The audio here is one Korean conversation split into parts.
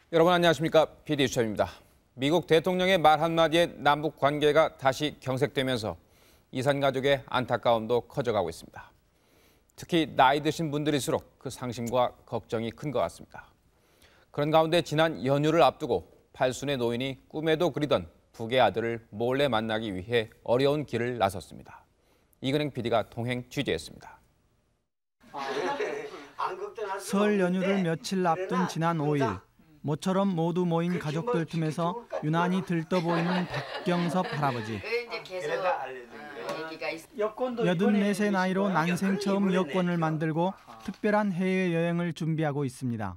여러분 안녕하십니까? PD 수첩입니다. 미국 대통령의 말 한마디에 남북 관계가 다시 경색되면서 이산 가족의 안타까움도 커져가고 있습니다. 특히 나이 드신 분들일수록 그 상심과 걱정이 큰 것 같습니다. 그런 가운데 지난 연휴를 앞두고 팔순의 노인이 꿈에도 그리던 북의 아들을 몰래 만나기 위해 어려운 길을 나섰습니다. 이근행 PD가 통행 취재했습니다. 설 연휴를 며칠 앞둔 지난 5일, 모처럼 모두 모인 가족들 틈에서 유난히 들떠 보이는 박경섭 할아버지. 84세 나이로 난생 처음 여권을 만들고 특별한 해외여행을 준비하고 있습니다.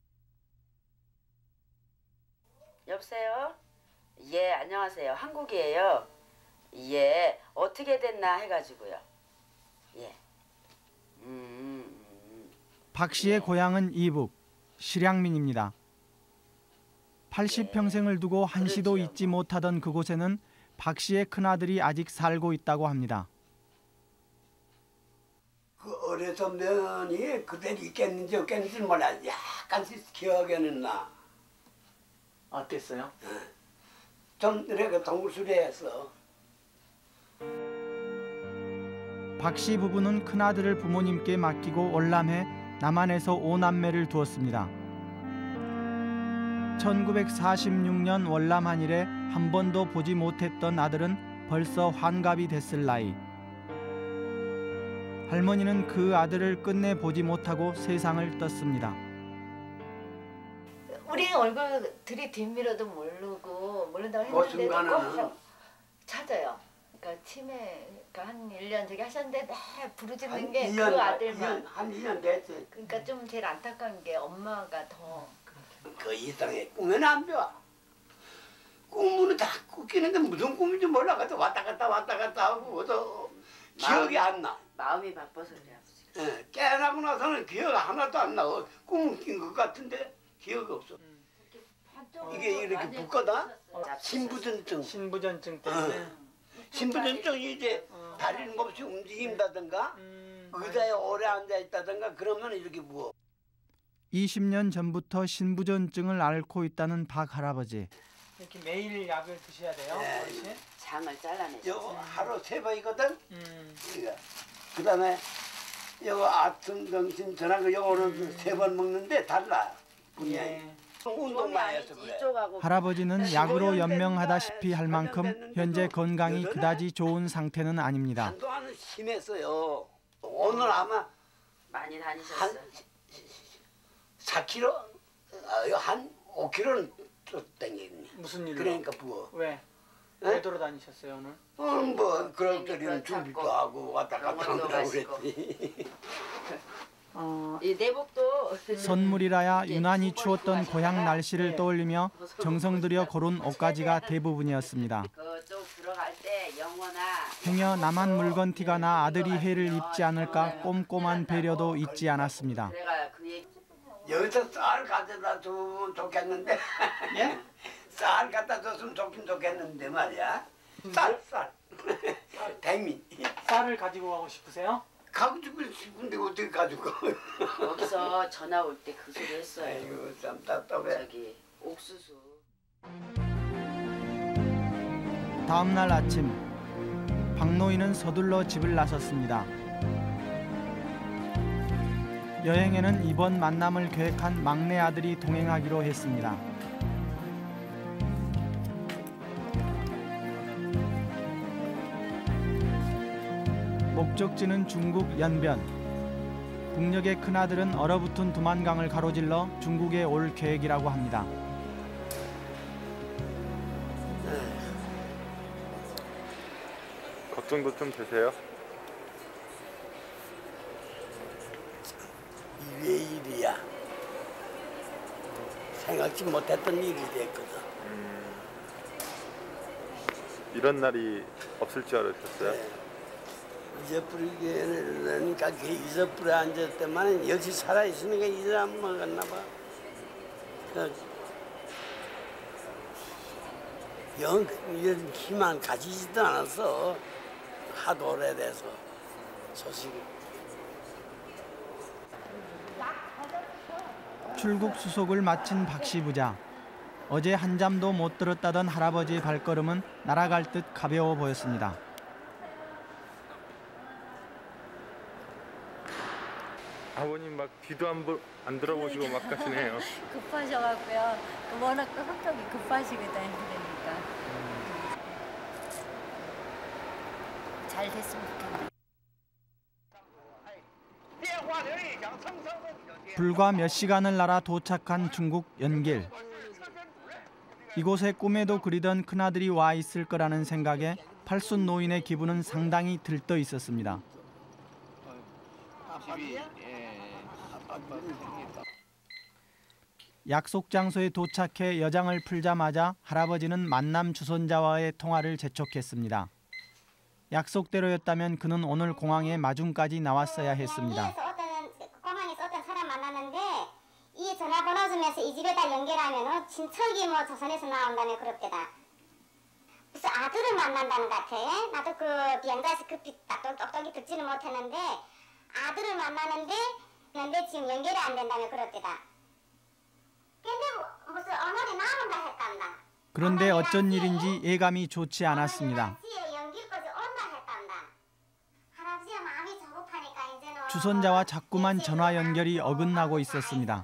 여보세요? 예, 안녕하세요. 한국이에요. 예, 어떻게 됐나 해가지고요. 예. 박 씨의 고향은 이북, 실향민입니다. 80평생을 두고 한시도 잊지 못하던 그곳에는 박 씨의 큰아들이 아직 살고 있다고 합니다. 그 어려서 면이 그대로 있겠는지 없겠는지 몰라. 약간씩 기억에는 나. 어땠어요? 좀 이렇게 동물수리해서. 박 씨 부부는 큰아들을 부모님께 맡기고 월남해 남한에서 5남매를 두었습니다. 1946년 월남한 이래 한 번도 보지 못했던 아들은 벌써 환갑이 됐을 나이. 할머니는 그 아들을 끝내 보지 못하고 세상을 떴습니다. 우리 얼굴 들이밀어도 모른다고 했는데 꼭 찾아요. 그러니까 치매가 한 1년 저기 하셨는데 매 부르짖는 게 그 아들만. 한 2년 됐지. 그러니까 좀 제일 안타까운 게 엄마가 더. 그 이상해. 꿈에는 안 좋아. 꿈은 다 꾸기는데 무슨 꿈인지 몰라가지고 왔다 갔다 하고 기억이 안 나. 마음이 바빠서 그래, 아버지. 예, 깨어나고 나서는 기억 하나도 안 나. 꿈을 낀 것 같은데 기억이 없어. 이게 이렇게 붙거든? 신부전증. 신부전증 때문에. 신부전증이 이제 다리를 몹시 움직인다든가 의자에 오래 앉아있다든가 그러면 이렇게 무어. 20년 전부터 신부전증을 앓고 있다는 박 할아버지. 이렇게 매일 약을 드셔야 돼요? 네. 장을 잘라내죠. 요거 하루 3번이거든? 그 다음에 요거 아침, 점심, 저녁 요거는 3번 먹는데 달라. 분량이. 운동만 해서 그래. 할아버지는 약으로 연명하다시피 할 만큼 현재 건강이 그다지 좋은 상태는 아닙니다. 한동안은 심했어요. 오늘 아마 많이 다니셨어요. 4kg? 한 5kg는 또 땡기네. 무슨 일로? 그러니까 부어. 왜? 네? 왜 돌아다니셨어요 오늘? 뭐 그럴 때는 준비도 하고 왔다 갔다 하고 그랬지. 이 내복도 선물이라야 유난히 추웠던 고향 날씨를 떠올리며 정성 들여 고른 옷가지가 대부분이었습니다. 그쪽 들어갈 때 영어나 행여 남한 물건 티가 나 아들이 해를 입지 않을까 꼼꼼한 배려도 잊지 않았습니다. 내가 그 얘기 여기서 쌀 가져다 주면 좋겠는데. 예? 쌀 갖다 줬으면 좋겠는데 말이야. 쌀. 백미. 쌀을 가지고 가고 싶으세요? 가고 싶은데 어떻게 가지고. 여기서 전화 올 때 그 소리 했어요. 아이고 참 답답해. 저기 옥수수. 다음 날 아침 박노인은 서둘러 집을 나섰습니다. 여행에는 이번 만남을 계획한 막내 아들이 동행하기로 했습니다. 목적지는 중국 연변. 북녘의 큰아들은 얼어붙은 두만강을 가로질러 중국에 올 계획이라고 합니다. 걱정도 좀 되세요? 왜 일이야? 생각지 못했던 일이 됐거든. 이런 날이 없을 줄 알았었어요? 네. 잊어버리니까 잊어버려 앉았더만 역시 살아있으니까 잊어 안 먹었나 봐. 영 이런 희망 가지지도 않았어. 하도 오래돼서 소식이. 출국 수속을 마친 박 씨 부자. 어제 한잠도 못 들었다던 할아버지의 발걸음은 날아갈 듯 가벼워 보였습니다. 아버님 막 뒤도 안 들어보시고 막 가시네요. 급하셔갖고요. 워낙 또 성격이 급하시거든요. 그러니까 잘 됐으면 좋겠네요. 불과 몇 시간을 날아 도착한 중국 연길. 이곳에 꿈에도 그리던 큰아들이 와 있을 거라는 생각에 팔순 노인의 기분은 상당히 들떠 있었습니다. 약속 장소에 도착해 여장을 풀자마자 할아버지는 만남 주선자와의 통화를 재촉했습니다. 약속대로였다면 그는 오늘 공항에 마중까지 나왔어야 했습니다. 공항에서 어떤 사람 만났는데 이 전화번호 주면서 이 집에다 연결하면 친척이 뭐 조선에서 나온다며 그럽대다. 무슨 아들을 만난다는 것 같아. 나도 그 비행사에서 급히 똑똑히 듣지는 못했는데 아들을 만나는데 지금 연결이 안 된다며 그럽대다. 근데 무슨 언어리 나온다 했단다. 그런데 어쩐 일인지 예감이 좋지 않았습니다. 주선자와 자꾸만 전화 연결이 어긋나고 있었습니다.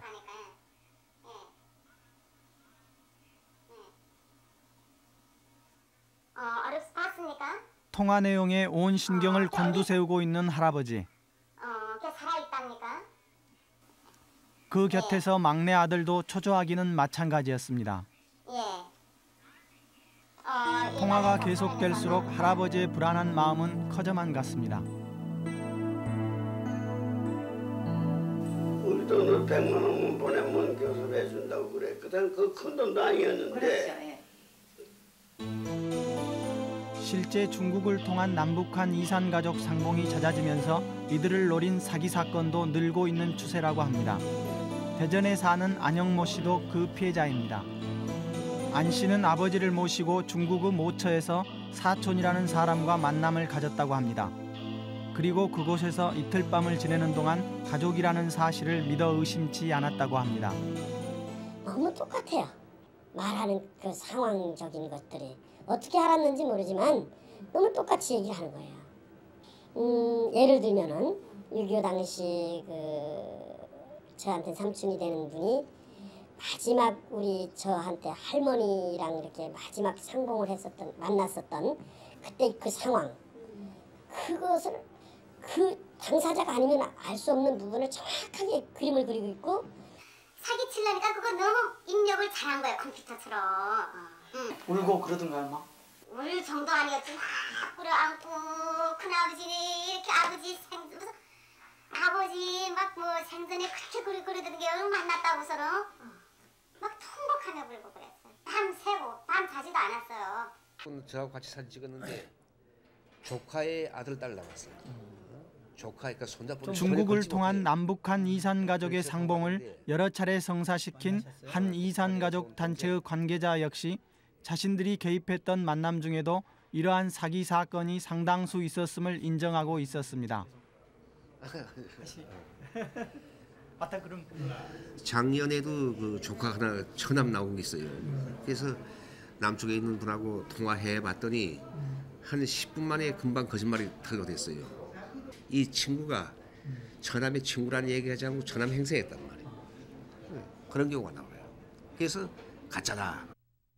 통화 내용에 온 신경을 곤두세우고 있는 할아버지. 그 곁에서 막내 아들도 초조하기는 마찬가지였습니다. 통화가 계속될수록 할아버지의 불안한 마음은 커져만 갔습니다. 우리 돈을 100만 원만 보내면 교섭해 준다고 그랬거든. 그 큰 돈도 아니었는데. 그렇죠. 실제 중국을 통한 남북한 이산 가족 상봉이 잦아지면서 이들을 노린 사기 사건도 늘고 있는 추세라고 합니다. 대전에 사는 안영모 씨도 그 피해자입니다. 안 씨는 아버지를 모시고 중국의 모처에서 사촌이라는 사람과 만남을 가졌다고 합니다. 그리고 그곳에서 이틀 밤을 지내는 동안 가족이라는 사실을 믿어 의심치 않았다고 합니다. 너무 똑같아요. 말하는 그 상황적인 것들이. 어떻게 알았는지 모르지만 너무 똑같이 얘기를 하는 거예요. 예를 들면은 6.25 당시 저한테 삼촌이 되는 분이 마지막 저한테 할머니랑 이렇게 마지막 상봉을 만났었던 그때 그 상황, 그것을 그 당사자가 아니면 알 수 없는 부분을 정확하게 그림을 그리고 있고, 사기치려니까 그거 너무 입력을 잘한 거야, 컴퓨터처럼. 울고 그러던가요, 엄마? 울 정도 아니었지. 막 끌어안고 큰아버지를 이렇게 아버지 막 뭐 생전에 그렇게 그러던 게 만났다고서는 막 통곡하며 울고 그랬어요. 밤 새고 밤 자지도 않았어요. 저하고 같이 사진 찍었는데 조카의 아들 딸 나왔어요. 조카니까 손잡고. 중국을 통한 남북한 이산 가족의 상봉을 여러 차례 성사시킨 한 이산 가족 단체의 관계자 역시 자신들이 개입했던 만남 중에도 이러한 사기 사건이 상당수 있었음을 인정하고 있었습니다. 맞다 그럼. 작년에도 그 조카 하나 처남 나온 게 있어요. 그래서 남쪽에 있는 분하고 통화해봤더니 한 10분 만에 금방 거짓말이 탄로됐어요. 이 친구가 처남의 친구라는 얘기하지 않고 처남 행세했단 말이에요. 그런 경우가 나와요. 그래서 가짜다.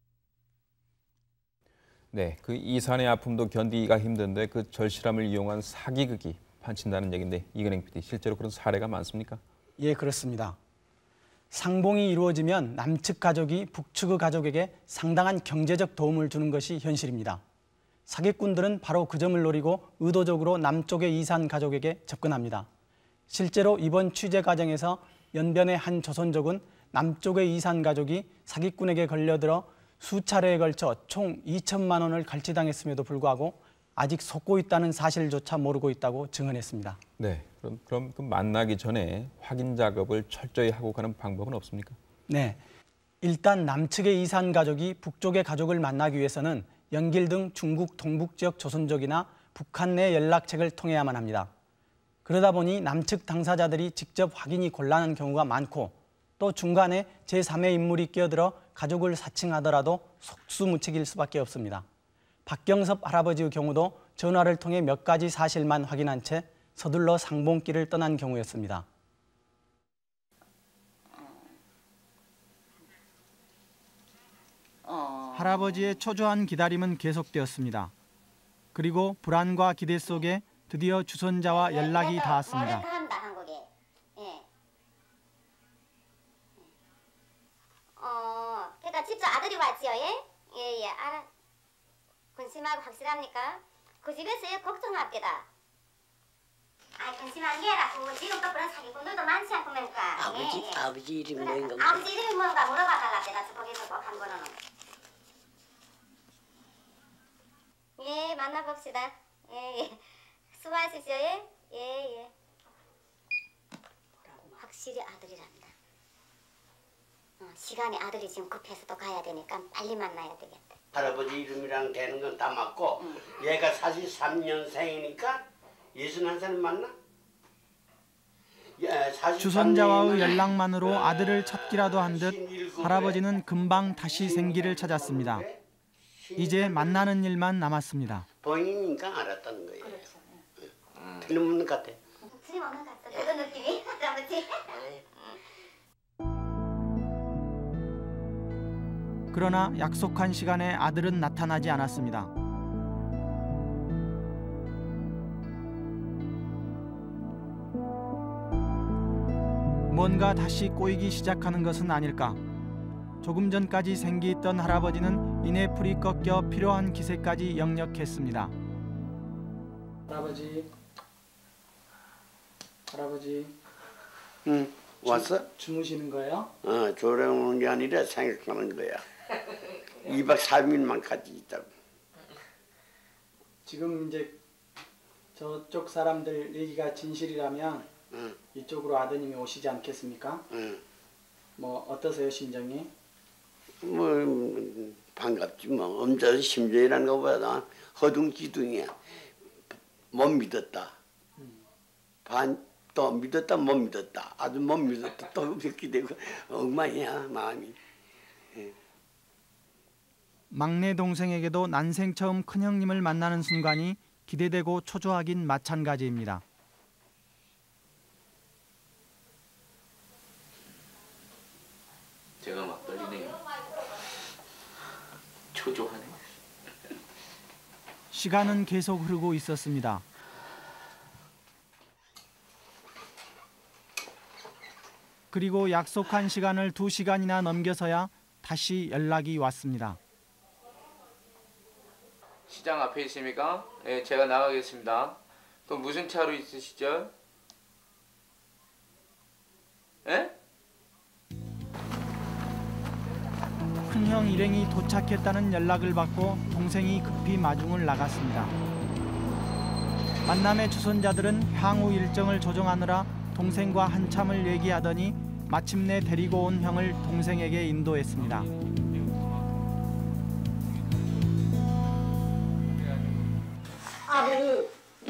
네, 그 이산의 아픔도 견디기가 힘든데 그 절실함을 이용한 사기극이 판친다는 얘기인데, 이근행 PD, 실제로 그런 사례가 많습니까? 예, 그렇습니다. 상봉이 이루어지면 남측 가족이 북측의 가족에게 상당한 경제적 도움을 주는 것이 현실입니다. 사기꾼들은 바로 그 점을 노리고 의도적으로 남쪽의 이산 가족에게 접근합니다. 실제로 이번 취재 과정에서 연변의 한 조선족은 남쪽의 이산 가족이 사기꾼에게 걸려들어 수차례에 걸쳐 총 2천만 원을 갈취당했음에도 불구하고 아직 속고 있다는 사실조차 모르고 있다고 증언했습니다. 네, 그럼 그 만나기 전에 확인 작업을 철저히 하고 가는 방법은 없습니까? 네, 일단 남측의 이산 가족이 북쪽의 가족을 만나기 위해서는 연길 등 중국 동북 지역 조선족이나 북한 내 연락책을 통해야만 합니다. 그러다 보니 남측 당사자들이 직접 확인이 곤란한 경우가 많고, 또 중간에 제3의 인물이 끼어들어 가족을 사칭하더라도 속수무책일 수밖에 없습니다. 박경섭 할아버지의 경우도 전화를 통해 몇 가지 사실만 확인한 채 서둘러 상봉길을 떠난 경우였습니다. 할아버지의 초조한 기다림은 계속되었습니다. 그리고 불안과 기대 속에 드디어 주선자와 연락이 닿았습니다. 그러니까 집주 아들이 왔지요, 예? 예, 알아. 근심하고 확실합니까? 그 집에서 걱정합니다. 아, 근심한 게 아니라 지금 또 그런 사기꾼들도 많지 않습니까? 아버지 이름이 뭔가? 아버지 이름이 뭔가 물어봐 달랍니다. 거기서 꼭 한 번은. 예, 만나봅시다. 예, 예. 수고하십시오, 예? 예, 예. 확실히 아들이랍니다. 시간이 아들이 지금 급해서 또 가야 되니까 빨리 만나야 되겠다. 할아버지 이름이랑 되는 건 다 맞고 얘가 43년생이니까 61살 맞나? 주선자와의 연락만으로 아들을 찾기라도 한 듯 할아버지는 금방 다시 생기를 찾았습니다. 이제 만나는 일만 남았습니다. 본인이니까 알았다는 거예요. 틀림없는 것 같아. 틀림없는 것 같아. 그런 느낌이 할아버지. 그러나 약속한 시간에 아들은 나타나지 않았습니다. 뭔가 다시 꼬이기 시작하는 것은 아닐까. 조금 전까지 생기있던 할아버지는 이내 불이 꺾여 필요한 기세까지 역력했습니다. 할아버지. 응, 왔어? 주무시는 거예요? 조령하는 게 아니라 생각하는 거야. 2박 3일만 같이 있다고. 지금 이제 저쪽 사람들 얘기가 진실이라면 이쪽으로 아드님이 오시지 않겠습니까? 뭐 어떠세요, 심정이? 뭐 반갑지 뭐. 엄청 심정이라는 것보다 허둥지둥이야. 못 믿었다. 또 믿었다 못 믿었다. 아주 못 믿었다 또 그렇게 되고 엉망이야 마음이. 막내 동생에게도 난생 처음 큰형님을 만나는 순간이 기대되고 초조하긴 마찬가지입니다. 제가 막 떨리네요. 초조하네. 시간은 계속 흐르고 있었습니다. 그리고 약속한 시간을 2시간이나 넘겨서야 다시 연락이 왔습니다. 시장 앞에 있습니까? 네, 제가 나가겠습니다. 또 무슨 차로 있으시죠? 예? 큰형 일행이 도착했다는 연락을 받고 동생이 급히 마중을 나갔습니다. 만남의 주선자들은 향후 일정을 조정하느라 동생과 한참을 얘기하더니 마침내 데리고 온 형을 동생에게 인도했습니다. 아버지.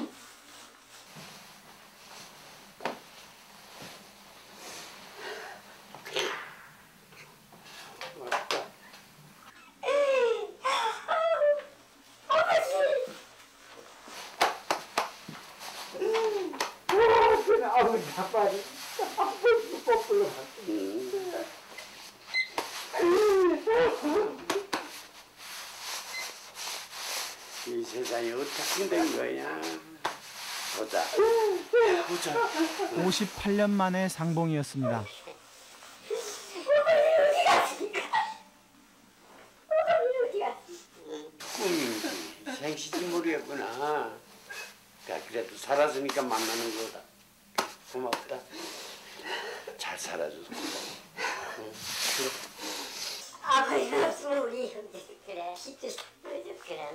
아버지 아빠를 뽀뽀로 이 세상이 어떻게 된 거야? 보자. 58년 만의 상봉이었습니다. 꿈인지 생시지 모르겠구나. 그래도 살았으니까 만나는 거다. 고맙다. 잘 살아줘서 고마워. 아버지가 없으면 우리 형제 그래. 시주 그래.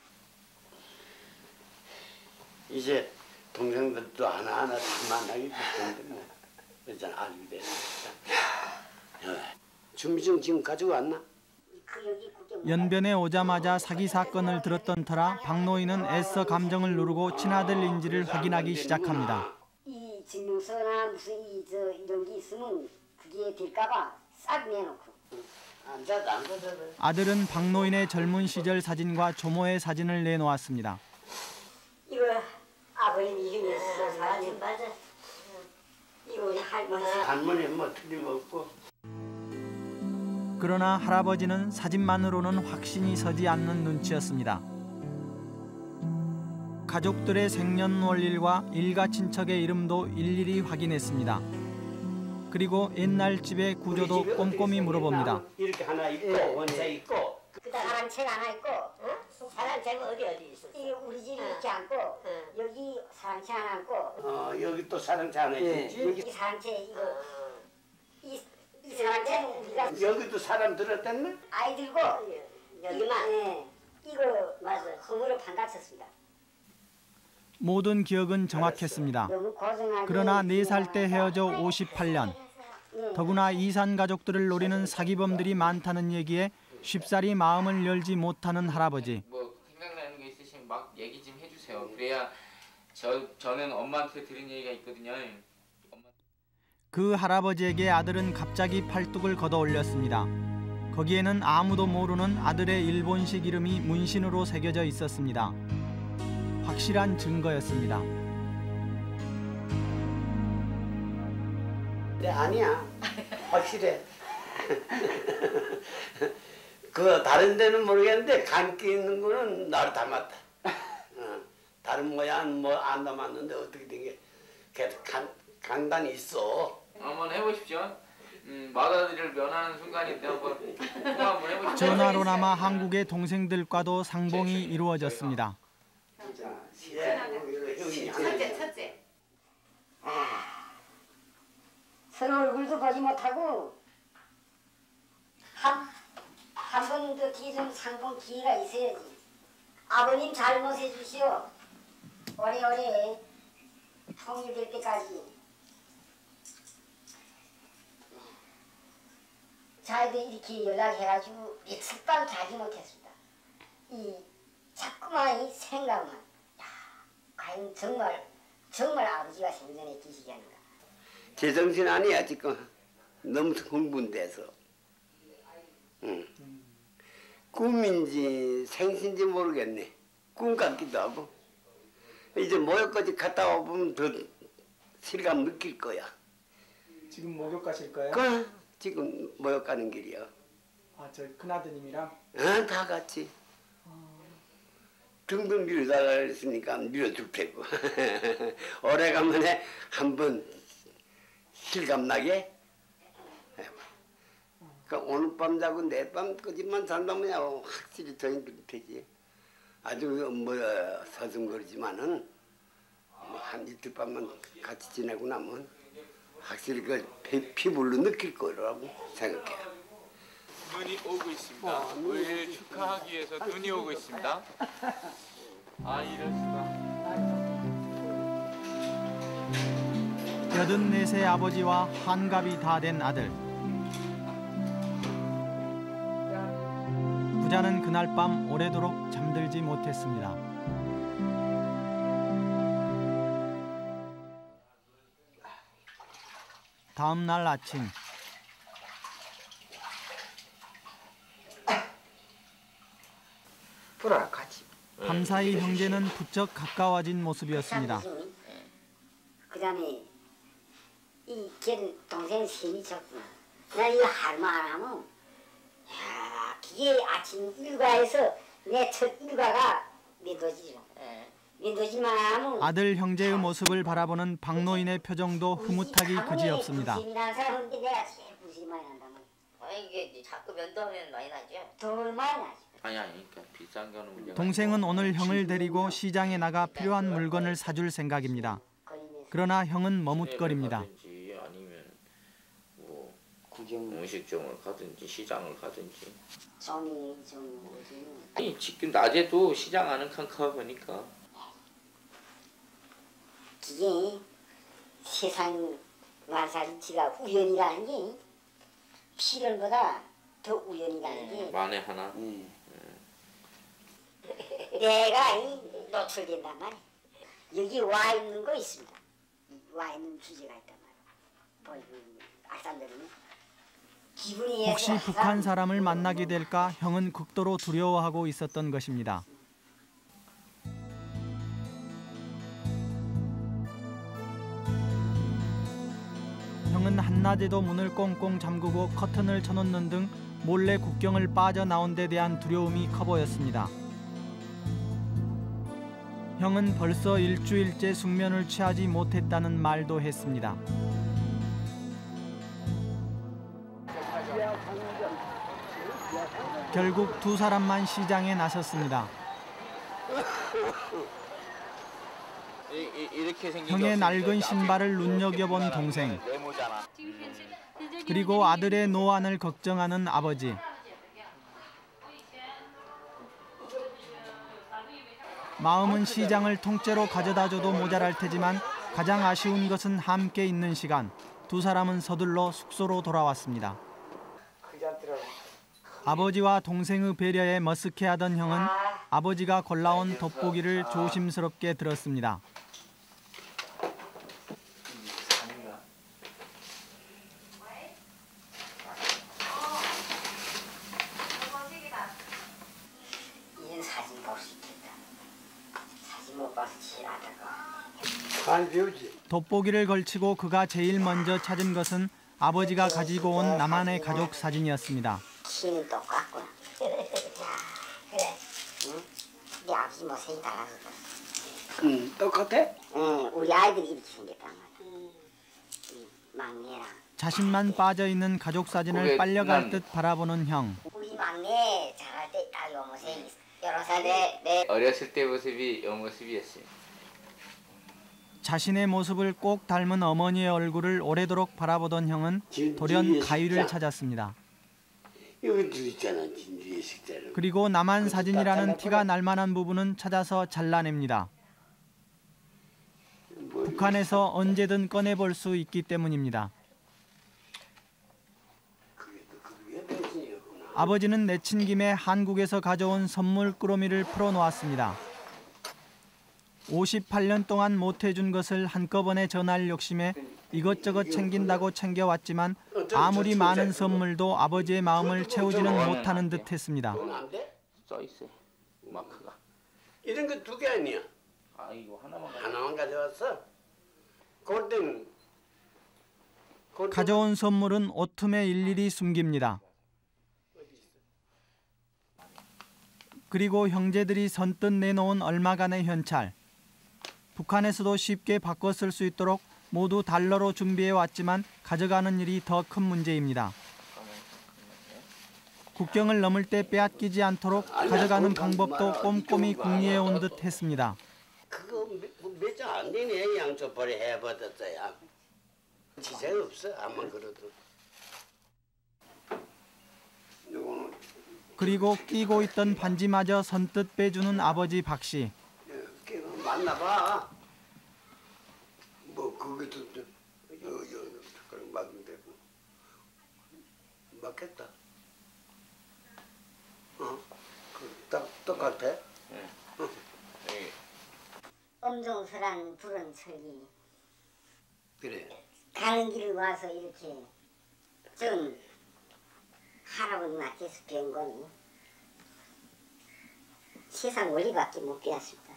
이제 동생들도 하나하나 다 만나게 될 텐데 뭐. 그잖아 알게 되니까. 준비증 지금 가져왔나? 연변에 오자마자 사기 사건을 들었던 터라 박노인은 애써 감정을 누르고 친아들인지를 확인하기 시작합니다. 이 증명서나 무슨 이런 게 있으면 그 뒤에 딜까봐 싹 내놓고. 앉아도 아들은 박노인의 젊은 시절 사진과 조모의 사진을 내놓았습니다. 이거 아버님 이름이 사진 맞아. 이거 우리 할머니. 할머니 뭐 틀림없고. 그러나 할아버지는 사진만으로는 확신이 서지 않는 눈치였습니다. 가족들의 생년월일과 일가 친척의 이름도 일일이 확인했습니다. 그리고 옛날 집의 구조도 꼼꼼히 물어봅니다. 이렇게 하나 있고 원자 있고. 그다음 사랑채 하나 있고. 사랑채가 어디 있어? 이게 우리 집이 이렇게 앉고 여기 사랑채 하나 앉고. 여기 또 사랑채 하나 있지. 여기 사랑채 이거 이 사랑채는 우리가 여기도 사람 들었댔네? 아이들고 여기만. 네. 이거 맞아. 흙으로 판다쳤습니다. 모든 기억은 정확했습니다. 그러나 4살 때 헤어져 58년. 더구나 이산 가족들을 노리는 사기범들이 많다는 얘기에 쉽사리 마음을 열지 못하는 할아버지. 뭐 생각나는 게 있으시면 막 얘기 좀 해주세요. 그래야 저는 엄마한테 들은 얘기가 있거든요. 그 할아버지에게 아들은 갑자기 팔뚝을 걷어 올렸습니다. 거기에는 아무도 모르는 아들의 일본식 이름이 문신으로 새겨져 있었습니다. 확실한 증거였습니다. 네, 아니야. 확실해. 그 다른 데는 모르겠는데 감기 있는 거는 나를 닮았다. 다른 모양 뭐 안 닮았는데 어떻게 된 게 계속 강단이 있어. 한번 해보십시오. 맏아들을 면하는 순간인데 한번 해보십시오. 전화로나마 한국의 동생들과도 상봉이 이루어졌습니다. 첫째. 서로 얼굴도 보지 못하고 한 번 더 뒤에 좀 상봉 기회가 있어야지. 아버님 잘못해 주시오. 오래오래 통일될 때까지. 자기도 이렇게 연락해가지고 며칠 밤 자지 못했습니다. 이 자꾸만 이 생각만. 과연 정말 아버지가 생전에 계시지 않는가. 제정신 아니야 지금. 너무 흥분돼서. 꿈인지 생신지 모르겠네. 꿈 같기도 하고. 이제 모욕까지 갔다 와보면 더 실감 느낄 거야. 지금 목욕 가실 거예요? 지금 모욕 가는 길이야. 저 큰아드님이랑? 다 같이. 등등 밀어달라 했으니까 밀어줄 테고. 오래간만에 한번 실감나게. 그러니까 오늘 밤 자고 내일 밤 끄집만 잔다면 확실히 더 힘들 테지. 아주 뭐 서슴거리지만은 한 이틀 밤만 같이 지내고 나면 확실히 그 피부로 느낄 거라고 생각해요. 눈이 오고 있습니다. 우리를 축하하기 위해서 눈이 오고 있습니다. 아 이럴 수가. 84세 아버지와 환갑이 다 된 아들. 부자는 그날 밤 오래도록 잠들지 못했습니다. 다음 날 아침. 밤사이 형제는 부쩍 가까워진 모습이었습니다. 그다음에 이 걔는 동생 셈이 쳤구나. 나 이거 할머 안 하면 야 그게 아침 일과에서 내 첫 일과가 면도지죠. 면도지만 하면 아들 형제의 모습을 바라보는 박노인의 표정도 흐뭇하기 그지없습니다. 부심이 나는 사람인데 내가 제일 부심이 많이 난다면. 이게 자꾸 면도하면 많이 나죠? 더 많이 나죠. 아니 그러니까 비싼 거는 문제가. 동생은 오늘 형을 데리고 시장에 나가 필요한 물건을 사줄 생각입니다. 그러나 형은 머뭇거립니다. 아니면 뭐 음식점을 가든지 시장을 가든지. 아니 지금 낮에도 시장 가는 칸카 보니까. 이게 세상 만사리치가 우연이라는 게 필연보다 더 우연이라는 게 만에 하나. 내가 노출된단 말이야. 여기 와 있는 거 있습니다. 와 있는 주제가 있단 말이야. 보이고 있는 혹시 북한 사람을 만나게 될까 형은 극도로 두려워하고 있었던 것입니다. 형은 한낮에도 문을 꽁꽁 잠그고 커튼을 쳐놓는 등 몰래 국경을 빠져나온 데 대한 두려움이 커 보였습니다. 형은 벌써 일주일째 숙면을 취하지 못했다는 말도 했습니다. 결국 두 사람만 시장에 나섰습니다. 형의 낡은 신발을 눈여겨본 동생, 그리고 아들의 노안을 걱정하는 아버지. 마음은 시장을 통째로 가져다줘도 모자랄 테지만 가장 아쉬운 것은 함께 있는 시간. 두 사람은 서둘러 숙소로 돌아왔습니다. 아버지와 동생의 배려에 머쓱해하던 형은 아버지가 골라온 돋보기를 조심스럽게 들었습니다. 이 사진 볼 수 있겠다. 사진 못 봐서 지랄하다가. 돋보기를 걸치고 그가 제일 먼저 찾은 것은 아버지가 가지고 온 나만의 가족 사진이었습니다. 키는 똑같구나. 그래. 응? 우리 아버지 모습이 달라졌다. 똑같아? 응, 우리 아이들이 이렇게 생겼단 말이야. 막내랑. 자신만 빠져있는 가족 사진을 빨려갈 듯 바라보는 형. 우리 막내 자랄 때 딱 요 모습이 여러 살에 내 어렸을 때 모습이 요 모습이었어요. 자신의 모습을 꼭 닮은 어머니의 얼굴을 오래도록 바라보던 형은 돌연 가위를 찾았습니다. 여기도 있잖아, 진주의 식자를. 그리고 남한 사진이라는 티가 날 만한 부분은 찾아서 잘라냅니다. 북한에서 언제든 꺼내볼 수 있기 때문입니다. 아버지는 내친 김에 한국에서 가져온 선물 꾸러미를 풀어놓았습니다. 58년 동안 못해준 것을 한꺼번에 전할 욕심에 이것저것 챙긴다고 챙겨왔지만 아무리 많은 선물도 아버지의 마음을 채우지는 못하는 듯 했습니다. 써있어요. 마크가. 이런 거 2개 아니야? 아 이거 하나만 가져왔어? 그럴 때는 가져온 선물은 옷틈에 일일이 숨깁니다. 그리고 형제들이 선뜻 내놓은 얼마간의 현찰. 북한에서도 쉽게 바꿔 쓸 수 있도록 모두 달러로 준비해 왔지만 가져가는 일이 더 큰 문제입니다. 국경을 넘을 때 빼앗기지 않도록 가져가는 방법도 꼼꼼히 궁리해 온 듯 했습니다. 그거 몇 장 안 되네. 양초벌이 해버렸어야. 지장 없어. 아마 그래도. 그리고 끼고 있던 반지마저 선뜻 빼주는 아버지 박 씨. 만나봐. 뭐 그것도 그런 막으면 되고. 맞겠다. 딱 똑같아. 엄정설한 불은 철기. 그래. 가는 길 와서 이렇게 좀 할아버지 맡겨서 배운 거니 세상 원리밖에 못 배웠습니다.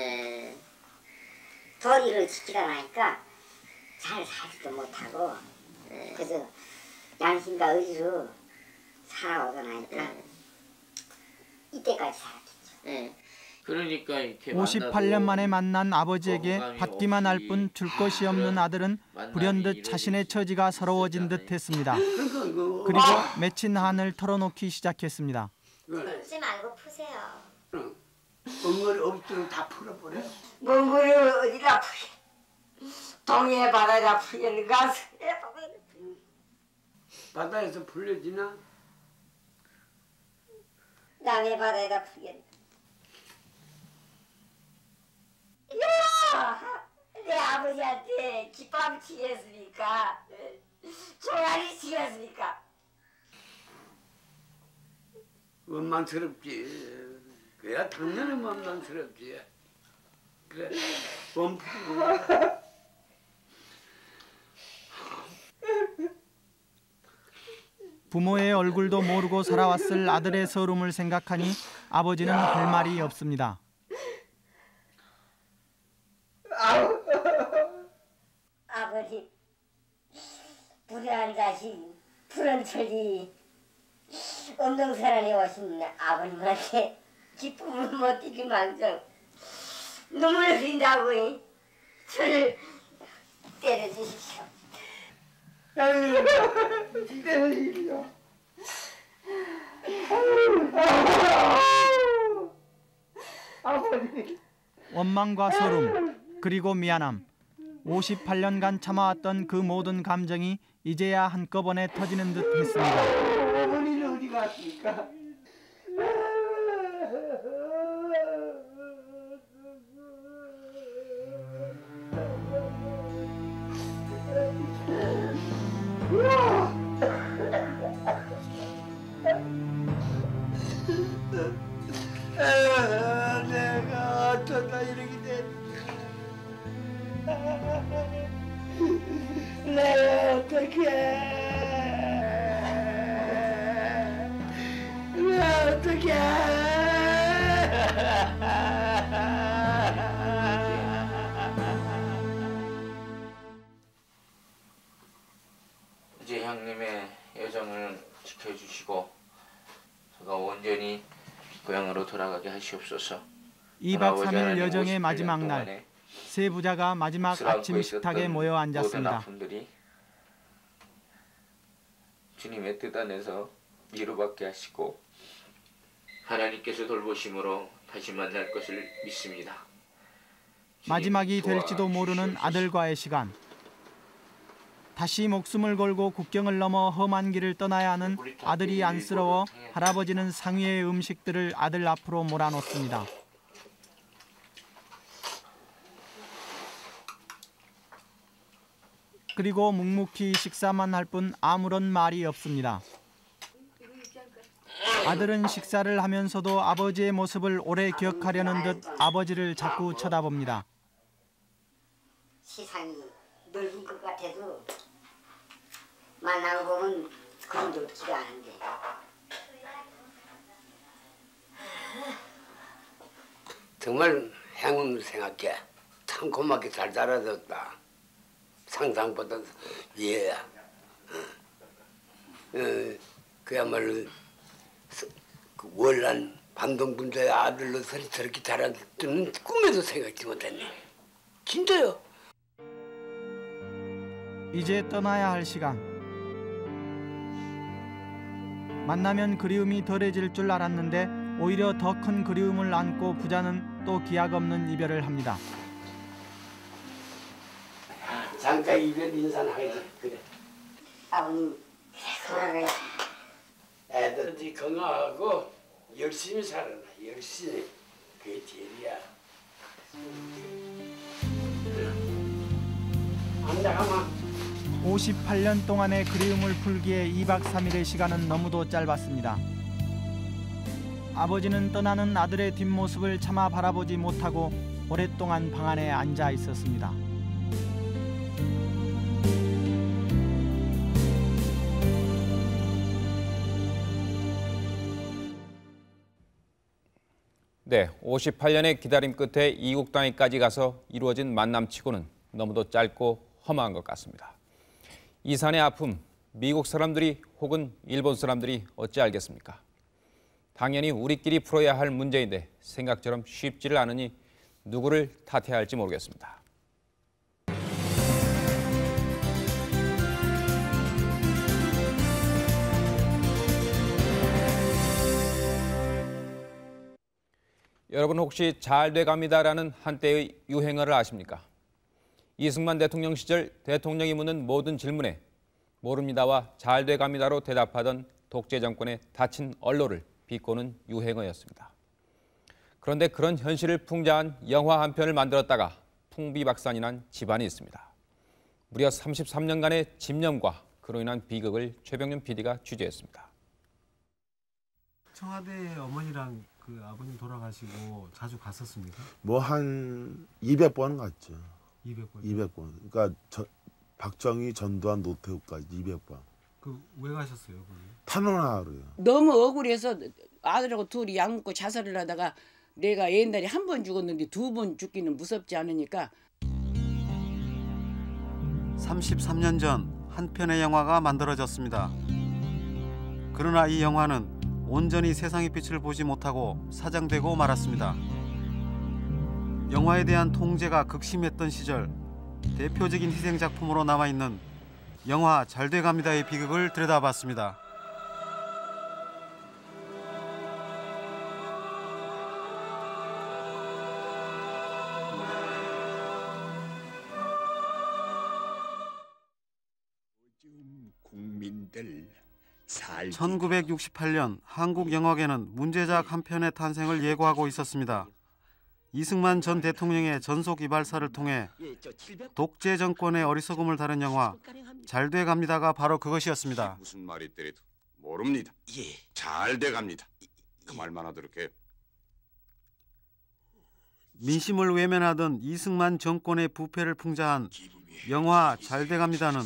도리를 지키다 나니까 잘 살지도 못하고 그래서 양심과 의지로 살아오다 나니까 이때까지 살았겠죠. 그러니까 이렇게 58년 만에 만난 아버지에게 받기만 할 뿐 줄 것이 없는 아들은 불현듯 자신의 처지가 서러워진 듯 했습니다. 그리고 맺힌 한을 털어놓기 시작했습니다. 풀지 말고 푸세요. 엉거리 엎드려 다 풀어버려. 멍거리를 어디다 풀게? 동해 바다에다 풀게는 가서 바다에서 풀려지나? 남해 바다에다 풀게. 내 아버지한테 기밥 치겠습니까? 종아리 치겠습니까? 원망스럽지. 그야 당연히 원망스럽지. 그래. 원푸고. 부모의 얼굴도 모르고 살아왔을 아들의 서름을 생각하니 아버지는 할 말이 없습니다. 아버지, 불의한 자식, 푸른 철이 없는 사람이 오신 아버님한테 기쁨을 못 이기 망정 눈물을 흘린다고 저를 때려주십시오. 때려주십시오. 아버지. 원망과 서름, 그리고 미안함. 58년간 참아왔던 그 모든 감정이 이제야 한꺼번에 터지는 듯 했습니다. 어머니는 어디 갔습니까? 내가 어쩌다 이렇게 됐지? 내가 어떡해? 내가 어떡해? 이제 형님의 여정을 지켜주시고 제가 온전히 고향으로 돌아가게 하시옵소서. 2박 3일 여정의 마지막 날, 세 부자가 마지막 아침 식탁에 모여 앉았습니다. 모든 아픔들이 주님의 뜻 안에서 위로받게 하시고 하나님께서 돌보심으로 다시 만날 것을 믿습니다. 마지막이 될지도 모르는 아들과의 시간. 다시 목숨을 걸고 국경을 넘어 험한 길을 떠나야 하는 아들이 안쓰러워 할아버지는 상위의 음식들을 아들 앞으로 몰아놓습니다. 그리고 묵묵히 식사만 할 뿐 아무런 말이 없습니다. 아들은 식사를 하면서도 아버지의 모습을 오래 기억하려는 듯 아버지를 자꾸 쳐다봅니다. 세상이 넓은 것 같아도 만나고 보면 그런 넓지가 않은데. 정말 행운을 생각해. 참 고맙게 잘 자라졌다. 상상보다 예야. 그야말로 그 월난 반동분자의 아들로 저렇게 자랄 줄은 꿈에도 생각지 못했네. 진짜요. 이제 떠나야 할 시간. 만나면 그리움이 덜해질 줄 알았는데 오히려 더 큰 그리움을 안고 부자는 또 기약 없는 이별을 합니다. 잠깐 이별 인사는 하겠지. 그래. 아버님 그래. 애들이 건강하고 열심히 살아라. 열심히. 그게 제일이야. 앉아가마. 58년 동안의 그리움을 풀기에 2박 3일의 시간은 너무도 짧았습니다. 아버지는 떠나는 아들의 뒷모습을 차마 바라보지 못하고 오랫동안 방 안에 앉아 있었습니다. 네, 58년의 기다림 끝에 이국 땅에까지 가서 이루어진 만남치고는 너무도 짧고 험한 것 같습니다. 이산의 아픔, 미국 사람들이 혹은 일본 사람들이 어찌 알겠습니까? 당연히 우리끼리 풀어야 할 문제인데 생각처럼 쉽지를 않으니 누구를 탓해야 할지 모르겠습니다. 여러분 혹시 잘 돼갑니다라는 한때의 유행어를 아십니까? 이승만 대통령 시절 대통령이 묻는 모든 질문에 모릅니다와 잘 돼갑니다로 대답하던 독재 정권의 닫힌 언로를 비꼬는 유행어였습니다. 그런데 그런 현실을 풍자한 영화 한 편을 만들었다가 풍비박산이 난 집안이 있습니다. 무려 33년간의 집념과 그로 인한 비극을 최병윤 PD가 취재했습니다. 청와대 어머니랑 그 아버님 돌아가시고 자주 갔었습니까? 뭐 한 200번 갔죠. 200번. 200번. 그러니까 박정희, 전두환, 노태우까지 200번. 그 왜 가셨어요, 거기? 탄원하러요. 너무 억울해서 아들하고 둘이 약 먹고 자살을 하다가 내가 옛날에 한 번 죽었는데 2번 죽기는 무섭지 않으니까. 33년 전 한 편의 영화가 만들어졌습니다. 그러나 이 영화는 온전히 세상의 빛을 보지 못하고 사장되고 말았습니다. 영화에 대한 통제가 극심했던 시절 대표적인 희생 작품으로 남아있는 영화 잘 돼갑니다의 비극을 들여다봤습니다. 국민들 1968년 한국 영화계는 문제작 한 편의 탄생을 예고하고 있었습니다. 이승만 전 대통령의 전속 이발사를 통해 독재 정권의 어리석음을 다룬 영화 잘 돼갑니다가 바로 그것이었습니다. 무슨 말이 있더라도 모릅니다. 예, 잘 돼갑니다. 그 말만 하도록 해요. 민심을 외면하던 이승만 정권의 부패를 풍자한 영화 잘 돼갑니다는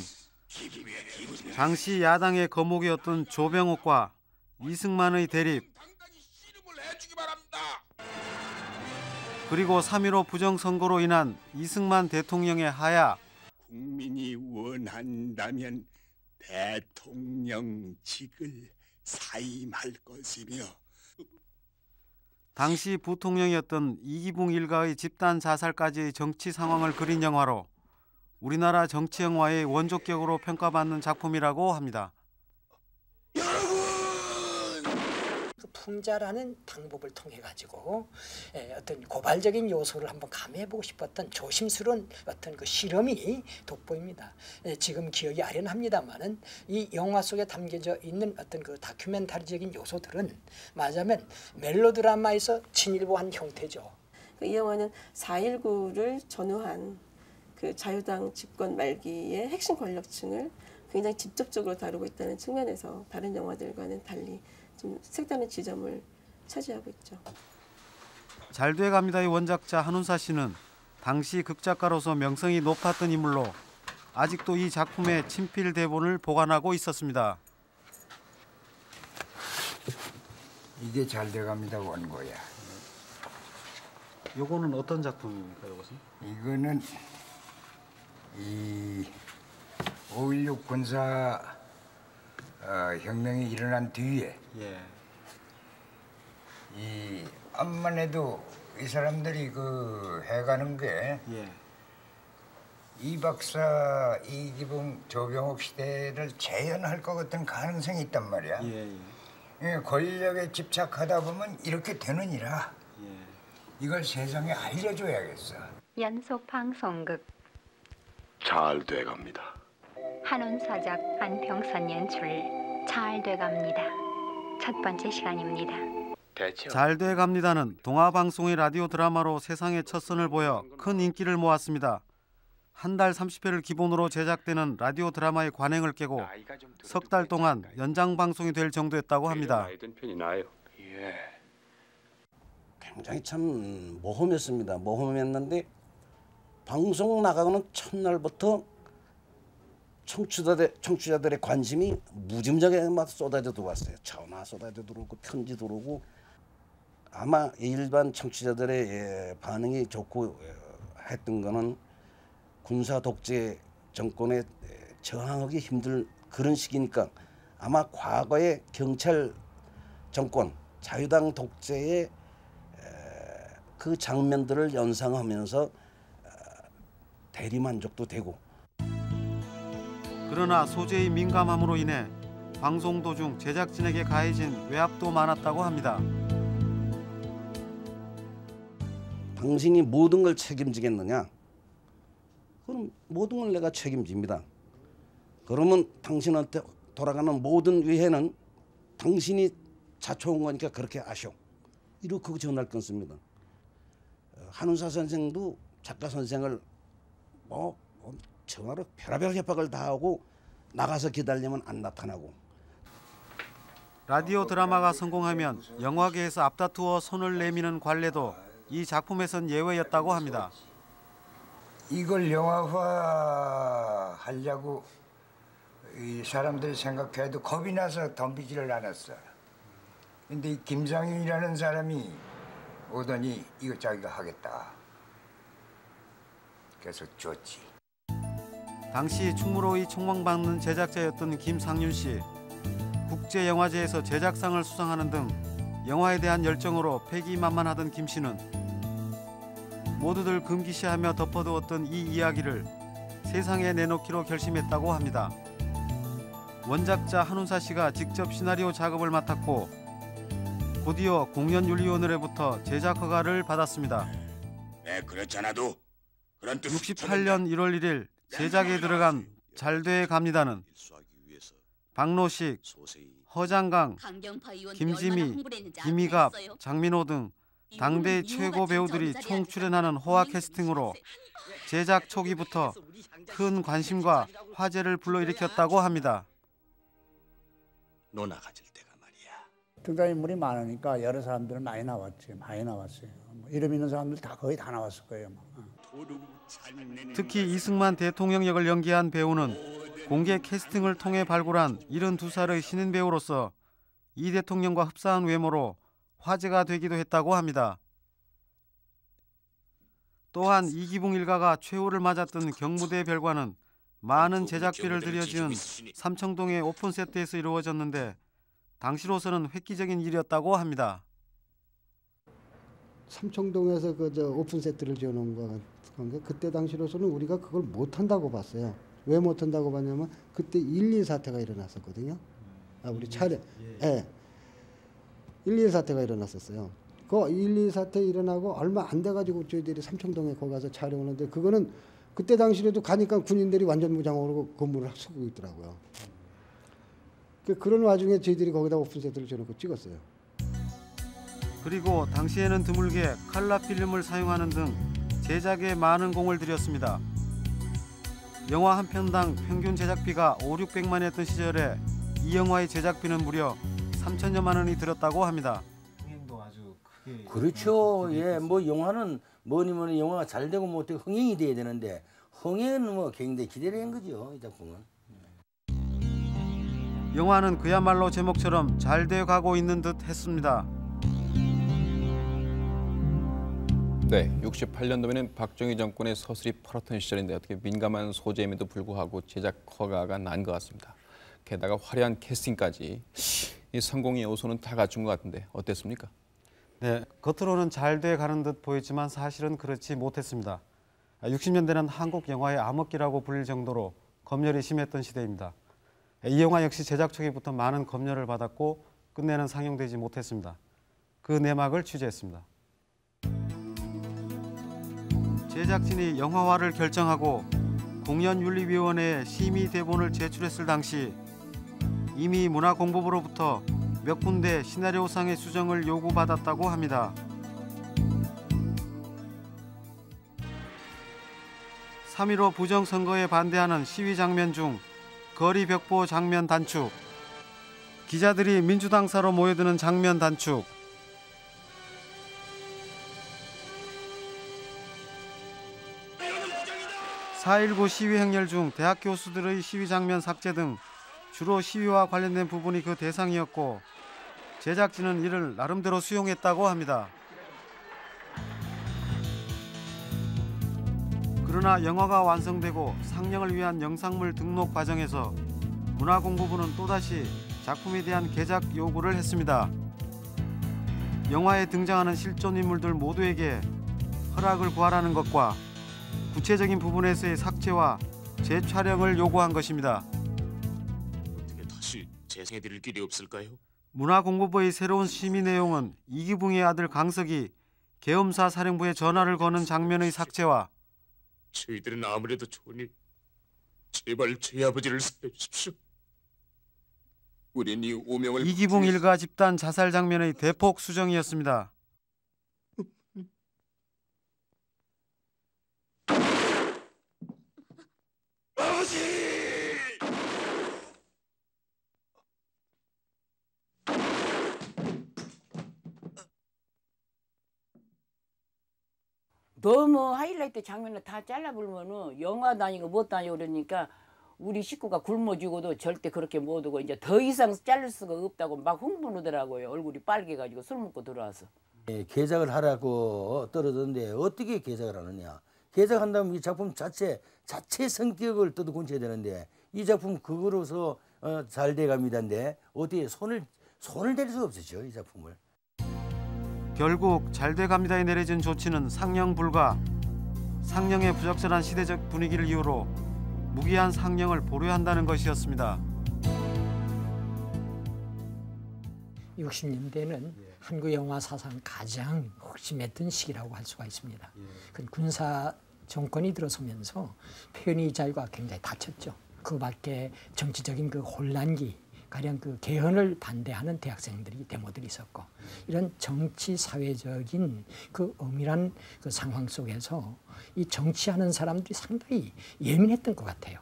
당시 야당의 거목이었던 조병옥과 이승만의 대립, 그리고 3.15 부정선거로 인한 이승만 대통령의 하야, 국민이 원한다면 대통령직을 사임할 것이며 당시 부통령이었던 이기붕 일가의 집단 자살까지의 정치 상황을 그린 영화로 우리나라 정치 영화의 원조격으로 평가받는 작품이라고 합니다. 풍자라는 방법을 통해 가지고 어떤 고발적인 요소를 한번 감해보고 싶었던 조심스러운 어떤 그 실험이 돋보입니다. 지금 기억이 아련합니다만은 이 영화 속에 담겨져 있는 어떤 그 다큐멘터리적인 요소들은 말하자면 멜로드라마에서 친일보한 형태죠. 이 영화는 4.19를 전후한 그 자유당 집권 말기의 핵심 권력층을 굉장히 직접적으로 다루고 있다는 측면에서 다른 영화들과는 달리 좀 색다른 지점을 차지하고 있죠. 잘 돼갑니다의 원작자 한운사 씨는 당시 극작가로서 명성이 높았던 인물로 아직도 이 작품의 친필 대본을 보관하고 있었습니다. 이게 잘 돼갑니다 원고야. 요거는 어떤 작품입니까, 요것은? 이거는 이 5.16 군사 혁명이 일어난 뒤에 이 암만 해도 이 사람들이 그 해가는 게 이 박사, 이기붕, 조병옥 시대를 재현할 것 같은 가능성이 있단 말이야. 권력에 집착하다 보면 이렇게 되느니라. 이걸 세상에 알려줘야겠어. 연속 방송극 잘 돼갑니다. 한운사작 안평선 연출 잘 돼갑니다. 첫 번째 시간입니다. 잘 돼갑니다는 동아방송의 라디오 드라마로 세상에 첫 선을 보여 큰 인기를 모았습니다. 한 달 30회를 기본으로 제작되는 라디오 드라마의 관행을 깨고 석 달 동안 연장 방송이 될 정도였다고 합니다. 굉장히 참 모험했습니다. 모험했는데 방송 나가고는 첫날부터 청취자들의 관심이 무지무지하게 막 쏟아져 들어왔어요. 전화 쏟아져 들어오고 편지 들어오고 아마 일반 청취자들의 반응이 좋고 했던 거는 군사 독재 정권에 저항하기 힘들 그런 시기니까 아마 과거의 경찰 정권 자유당 독재의 그 장면들을 연상하면서 대리만족도 되고. 그러나 소재의 민감함으로 인해 방송 도중 제작진에게 가해진 외압도 많았다고 합니다. 당신이 모든 걸 책임지겠느냐? 그럼 모든 걸 내가 책임집니다. 그러면 당신한테 돌아가는 모든 위해는 당신이 자초한 거니까 그렇게 아셔. 이렇게 전할 끊습니다. 한운사 선생도 작가 선생을 전화로 별의별 협박을 다 하고 나가서 기다리면 안 나타나고. 라디오 드라마가 성공하면 영화계에서 앞다투어 손을 내미는 관례도 이 작품에선 예외였다고 합니다. 이걸 영화화 하려고 이 사람들이 생각해도 겁이 나서 덤비지를 않았어. 근데 이 김상윤이라는 사람이 오더니 이거 자기가 하겠다. 그래서 줬지. 당시 충무로의 총망받는 제작자였던 김상윤 씨. 국제영화제에서 제작상을 수상하는 등 영화에 대한 열정으로 패기만만하던 김 씨는 모두들 금기시하며 덮어두었던 이 이야기를 세상에 내놓기로 결심했다고 합니다. 원작자 한운사 씨가 직접 시나리오 작업을 맡았고 곧이어 공연윤리위원회로부터 제작 허가를 받았습니다. 네, 그렇잖아도 그런 뜻. 68년 1월 1일 제작에 들어간 잘돼 갑니다는 박노식, 허장강, 김지미, 김희갑, 장민호 등 당대 최고 배우들이 총 출연하는 호화 캐스팅으로 제작 초기부터 큰 관심과 화제를 불러일으켰다고 합니다. 노나 가질 때가 말이야. 등장인물이 많으니까 여러 사람들 많이 나왔지. 많이 나왔어요. 이름 있는 사람들 거의 다 나왔을 거예요. 특히 이승만 대통령 역을 연기한 배우는 공개 캐스팅을 통해 발굴한 72살의 신인 배우로서 이 대통령과 흡사한 외모로 화제가 되기도 했다고 합니다. 또한 이기붕 일가가 최후를 맞았던 경무대 별관은 많은 제작비를 들여지은 삼청동의 오픈세트에서 이루어졌는데 당시로서는 획기적인 일이었다고 합니다. 삼청동에서 오픈세트를 지어놓은 건데 그때 당시로서는 우리가 그걸 못한다고 봤어요. 왜 못한다고 봤냐면 그때 1.2 사태가 일어났었거든요. 우리 차례, 예. 1.2 사태가 일어났었어요. 그 1.2 사태 일어나고 얼마 안 돼가지고 저희들이 삼청동에 거기 가서 촬영을 하는데 그거는 그때 당시에도 가니까 군인들이 완전 무장으로 건물을 쓰고 있더라고요. 그런 와중에 저희들이 거기다 오픈세트를 지어놓고 찍었어요. 그리고 당시에는 드물게 칼라 필름을 사용하는 등 제작에 많은 공을 들였습니다. 영화 한 편당 평균 제작비가 5,600만이었던 시절에 이 영화의 제작비는 무려 3천여만 원이 들었다고 합니다. 그렇죠. 예, 뭐 영화는 뭐니 영화가 잘 되고 못되고 흥행이 돼야 되는데 흥행은 뭐 굉장히 기대된 거죠. 이 작품은. 영화는 그야말로 제목처럼 잘 돼가고 있는 듯 했습니다. 네, 68년도에는 박정희 정권의 서슬이 펄었던 시절인데 어떻게 민감한 소재임에도 불구하고 제작 허가가 난 것 같습니다. 게다가 화려한 캐스팅까지 이 성공의 요소는 다 갖춘 것 같은데 어땠습니까? 네, 겉으로는 잘 돼가는 듯 보였지만 사실은 그렇지 못했습니다. 60년대는 한국 영화의 암흑기라고 불릴 정도로 검열이 심했던 시대입니다. 이 영화 역시 제작 초기부터 많은 검열을 받았고 끝내는 상영되지 못했습니다. 그 내막을 취재했습니다. 제작진이 영화화를 결정하고 공연윤리위원회에 심의 대본을 제출했을 당시 이미 문화공보부로부터 몇 군데 시나리오상의 수정을 요구받았다고 합니다. 3.15 부정선거에 반대하는 시위 장면 중 거리 벽보 장면 단축, 기자들이 민주당사로 모여드는 장면 단축, 4.19 시위 행렬 중 대학 교수들의 시위 장면 삭제 등 주로 시위와 관련된 부분이 그 대상이었고 제작진은 이를 나름대로 수용했다고 합니다. 그러나 영화가 완성되고 상영을 위한 영상물 등록 과정에서 문화공보부는 또다시 작품에 대한 개작 요구를 했습니다. 영화에 등장하는 실존 인물들 모두에게 허락을 구하라는 것과 구체적인 부분에서의 삭제와 재촬영을 요구한 것입니다. 어떻게 다시 재생해드릴 길이 없을까요? 문화공보부의 새로운 심의 내용은 이기붕의 아들 강석이 계엄사 사령부에 전화를 거는 장면의 삭제와 저희들은 아무래도 좋으니 제발 저희 아버지를 살려주십시오. 우린 이 오명을 이기붕 일가 집단 자살 장면의 대폭 수정이었습니다. 아버지! 너무 하이라이트 장면을 다 잘라버리면은 영화도 아니고 뭣도 아니고 그러니까 우리 식구가 굶어 죽어도 절대 그렇게 못 오고 이제 더 이상 자를 수가 없다고 막 흥분하더라고요. 얼굴이 빨개가지고 술 먹고 들어와서. 개작을 하라고 떨어졌는데 어떻게 개작을 하느냐. 개작한다면 이 작품 자체 성격을 떠들고쳐야 되는데 이 작품 그거로서 잘 돼갑니다인데 어떻게 손을 댈 수가 없었죠, 이 작품을. 결국 잘 돼갑니다에 내려진 조치는 상영 불가. 상영의 부적절한 시대적 분위기를 이유로 무기한 상영을 보류한다는 것이었습니다. 60년대는 한국 영화 사상 가장 핵심했던 시기라고 할 수가 있습니다. 그 군사 정권이 들어서면서 표현의 자유가 굉장히 닫혔죠. 그 밖에 정치적인 그 혼란기, 가령 그 개헌을 반대하는 대학생들이 데모들이 있었고 이런 정치 사회적인 그 엄밀한 그 상황 속에서 이 정치하는 사람들이 상당히 예민했던 것 같아요.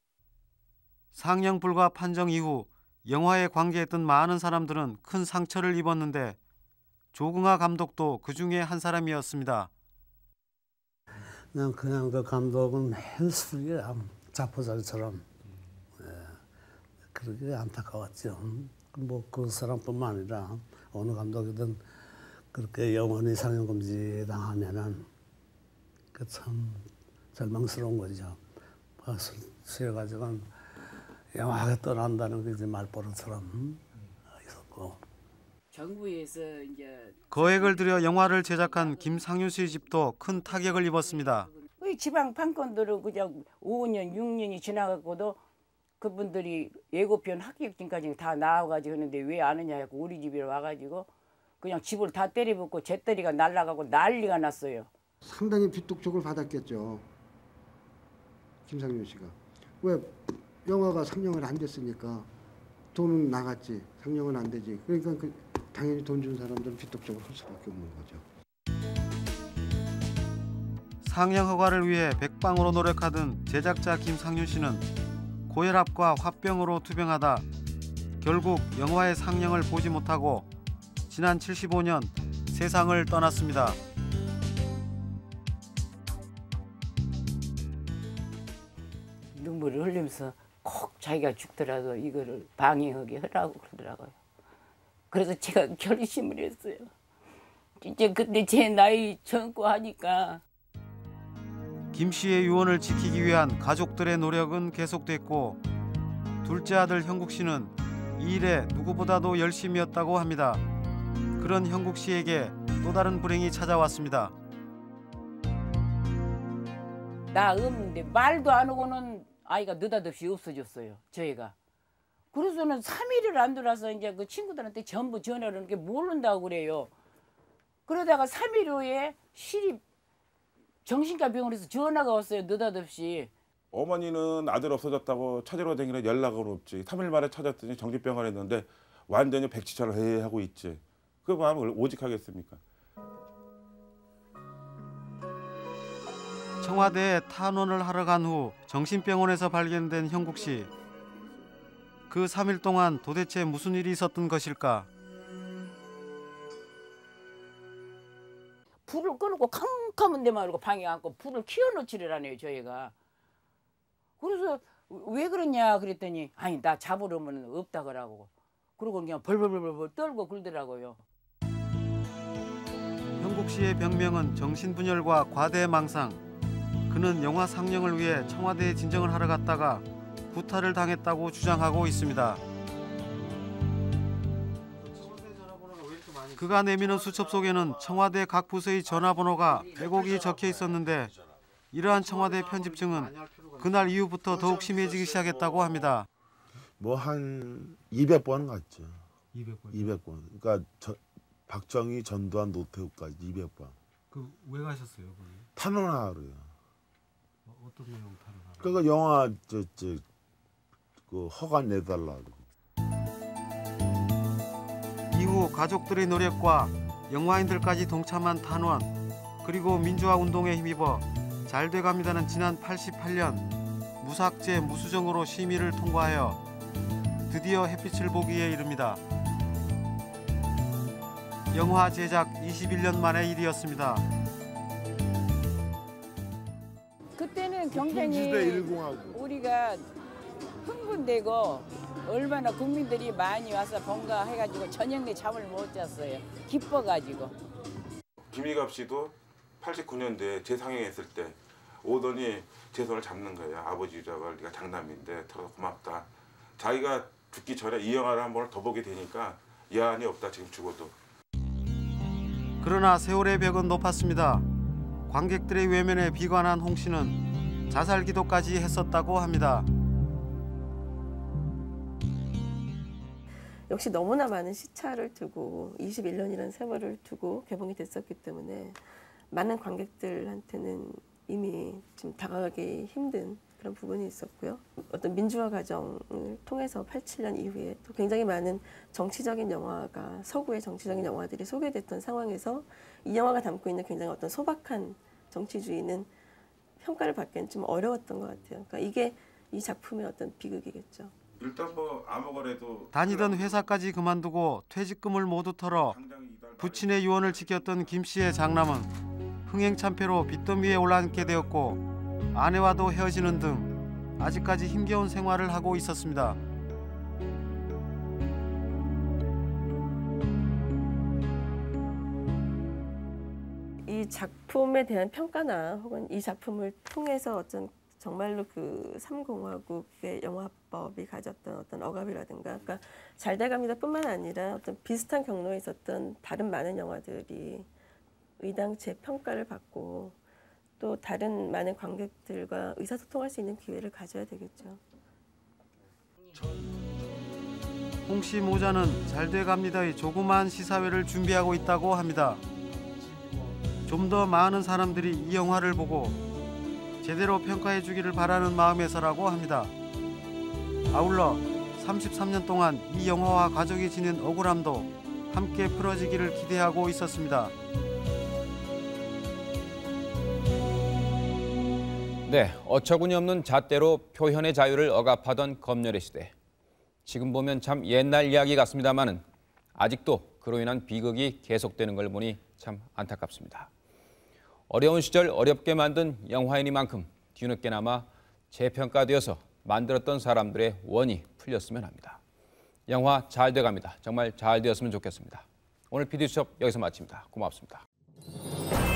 상영 불가 판정 이후 영화에 관계했던 많은 사람들은 큰 상처를 입었는데 조긍아 감독도 그 중에 한 사람이었습니다. 그냥 그 감독은 매일 술이야. 자포자기처럼. 그렇게 안타까웠죠. 뭐 그 사람뿐만 아니라 어느 감독이든 그렇게 영원히 상영 금지 당하면은 그 참 절망스러운 거죠. 술 취해가지고 영화가 떠난다는 게 이제 말버릇처럼 있었고. 정부에서 이제 거액을 들여 영화를 제작한 김상윤 씨의 집도 큰 타격을 입었습니다. 지방 판권들은 그냥 5년, 6년이 지나가고도 그분들이 예고편 합격증까지 다 나와가지고 하는데 왜 안 하냐 하고 우리 집에 와가지고 그냥 집을 다 때려붓고 잿더리가 날아가고 난리가 났어요. 상당히 빚독촉을 받았겠죠. 김상윤 씨가. 왜 영화가 상영을 안 됐으니까 돈은 나갔지 상영은 안 되지. 그러니까 당연히 돈 준 사람들은 빚독촉을 할 수밖에 없는 거죠. 상영 허가를 위해 백방으로 노력하던 제작자 김상윤 씨는 고혈압과 화병으로 투병하다 결국 영화의 상영을 보지 못하고 지난 75년 세상을 떠났습니다. 눈물을 흘리면서 꼭 자기가 죽더라도 이거를 방해하게 하라고 그러더라고요. 그래서 제가 결심을 했어요. 진짜 그때 제 나이 젊고 하니까. 김 씨의 유언을 지키기 위한 가족들의 노력은 계속됐고 둘째 아들 형국 씨는 이 일에 누구보다도 열심이었다고 합니다. 그런 형국 씨에게 또 다른 불행이 찾아왔습니다. 나 없는데 말도 안 하고는 아이가 느닷없이 없어졌어요. 저희가. 그래서는 3일을 안 돌아서 이제 그 친구들한테 전부 전화를 하는 게 모른다고 그래요. 그러다가 3일 후에 시립 정신과 병원에서 전화가 왔어요. 느닷없이. 어머니는 아들 없어졌다고 찾으러 다니는 연락은 없지. 3일 만에 찾았더니 정신병원에 있는데 완전히 백지처럼 하고 있지. 그 마음을 오직하겠습니까? 청와대에 탄원을 하러 간 후 정신병원에서 발견된 형국 씨. 그 3일 동안 도대체 무슨 일이 있었던 것일까? 불을 끄고 캄캄한 데만 이러고 방에 앉고 불을 키워놓지를 저희가. 그래서 왜 그러냐 그랬더니 아니 나 잡으려면 없다 그러고. 그러고 그냥 벌벌벌벌 떨고 그러더라고요. 형국 씨의 병명은 정신분열과 과대망상. 그는 영화 상영을 위해 청와대에 진정을 하러 갔다가 구타를 당했다고 주장하고 있습니다. 그가 내미는 수첩 속에는 청와대 각 부서의 전화번호가 왜곡이 적혀 있었는데 이러한 청와대 편집증은 그날 이후부터 더욱 심해지기 시작했다고 합니다. 뭐 한 200번 갔죠. 200번. 200번. 그러니까 박정희, 전두환, 노태우까지 200번. 그 왜 가셨어요? 거기? 탄원하러요. 어떤 내용 탄원하러? 그러니까 영화 그 허가 내달라고. 이후 가족들의 노력과 영화인들까지 동참한 탄원 그리고 민주화 운동에 힘입어 잘 돼갑니다는 지난 88년 무삭제 무수정으로 심의를 통과하여 드디어 햇빛을 보기에 이릅니다. 영화 제작 21년 만의 일이었습니다. 그때는 굉장히 우리가 흥분되고 얼마나 국민들이 많이 와서 번가해가지고 저녁 내 잠을 못 잤어요. 기뻐가지고. 김희갑 씨도 89년도에 재상영했을 때 오더니 제 손을 잡는 거예요. 아버지 유자가 네가 장남인데 더 고맙다. 자기가 죽기 전에 이 영화를 한 번을 더 보게 되니까 여한이 없다. 지금 죽어도. 그러나 세월의 벽은 높았습니다. 관객들의 외면에 비관한 홍 씨는 자살 기도까지 했었다고 합니다. 역시 너무나 많은 시차를 두고 21년이라는 세월을 두고 개봉이 됐었기 때문에 많은 관객들한테는 이미 좀 다가가기 힘든 그런 부분이 있었고요. 어떤 민주화 과정을 통해서 87년 이후에 또 굉장히 많은 정치적인 영화가 서구의 정치적인 영화들이 소개됐던 상황에서 이 영화가 담고 있는 굉장히 어떤 소박한 정치주의는 평가를 받기엔 좀 어려웠던 것 같아요. 그러니까 이게 이 작품의 어떤 비극이겠죠. 일단 뭐 아무거래도 다니던 회사까지 그만두고 퇴직금을 모두 털어 부친의 유언을 지켰던 김 씨의 장남은 흥행참패로 빚더미에 올라앉게 되었고 아내와도 헤어지는 등 아직까지 힘겨운 생활을 하고 있었습니다. 이 작품에 대한 평가나 혹은 이 작품을 통해서 어떤 정말로 그 3공화국의 영화법이 가졌던 어떤 억압이라든가, 그러니까 잘 돼갑니다 뿐만 아니라 어떤 비슷한 경로에 있었던 다른 많은 영화들이 의당체 평가를 받고 또 다른 많은 관객들과 의사소통할 수 있는 기회를 가져야 되겠죠. 홍 씨 모자는 잘 돼갑니다의 조그마한 시사회를 준비하고 있다고 합니다. 좀 더 많은 사람들이 이 영화를 보고 제대로 평가해 주기를 바라는 마음에서라고 합니다. 아울러 33년 동안 이 영화와 가족이 지닌 억울함도 함께 풀어지기를 기대하고 있었습니다. 네, 어처구니 없는 잣대로 표현의 자유를 억압하던 검열의 시대. 지금 보면 참 옛날 이야기 같습니다마는 아직도 그로 인한 비극이 계속되는 걸 보니 참 안타깝습니다. 어려운 시절 어렵게 만든 영화이니만큼 뒤늦게나마 재평가되어서 만들었던 사람들의 원이 풀렸으면 합니다. 영화 잘 돼갑니다. 정말 잘 되었으면 좋겠습니다. 오늘 PD수첩 여기서 마칩니다. 고맙습니다.